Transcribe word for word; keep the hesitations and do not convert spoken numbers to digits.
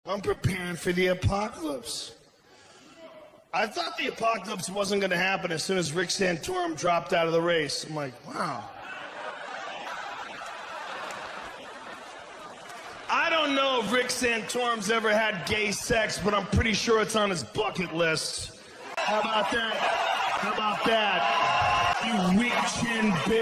I'm preparing for the apocalypse. I thought the apocalypse wasn't going to happen as soon as Rick Santorum dropped out of the race. I'm like, wow. I don't know if Rick Santorum's ever had gay sex, but I'm pretty sure it's on his bucket list. How about that? How about that? You weak chin bitch.